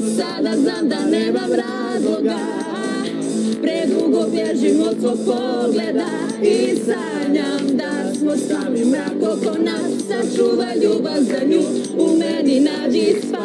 Sada znam da nemam razloga, predugo bježim od svog pogleda i sanjam da smo sami mrak oko nas. Sačuvaj ljubav za nju, u meni nađi spas.